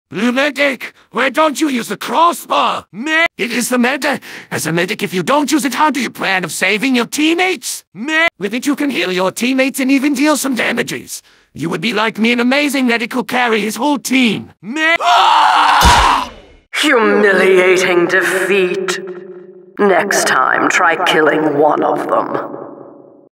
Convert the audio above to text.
Medic, why don't you use the crossbow? It is the meta. As a medic, if you don't use it, how do you plan of saving your teammates? With it, you can heal your teammates and even deal some damages. You would be like me, an amazing medic who'll carry his whole team. Humiliating defeat. Next time, try killing one of them.